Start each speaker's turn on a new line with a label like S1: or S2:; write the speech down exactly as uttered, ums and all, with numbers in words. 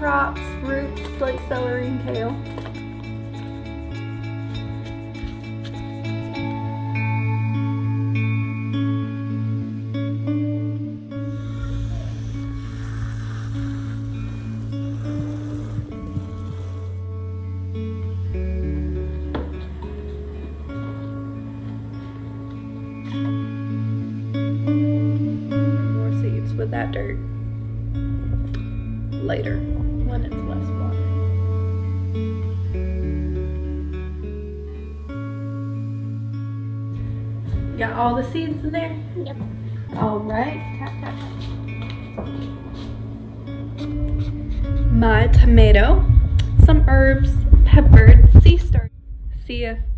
S1: crops, roots like celery and kale. More seeds with that dirt later when it's less water. Got all the seeds in there?
S2: Yep.
S1: All right. Tap, tap, tap. My tomato, some herbs, pepper, sea star. See ya.